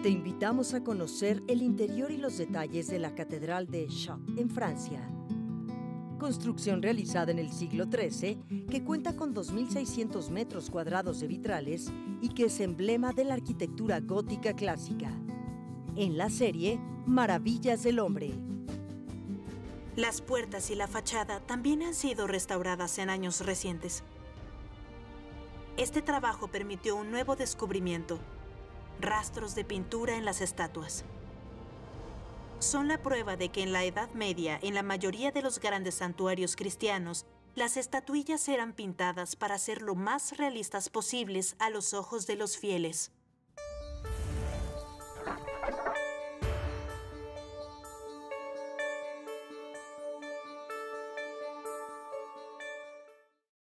Te invitamos a conocer el interior y los detalles de la Catedral de Chartres, en Francia. Construcción realizada en el siglo XIII, que cuenta con 2.600 metros cuadrados de vitrales y que es emblema de la arquitectura gótica clásica. En la serie Maravillas del Hombre. Las puertas y la fachada también han sido restauradas en años recientes. Este trabajo permitió un nuevo descubrimiento: rastros de pintura en las estatuas. Son la prueba de que en la Edad Media, en la mayoría de los grandes santuarios cristianos, las estatuillas eran pintadas para ser lo más realistas posibles a los ojos de los fieles.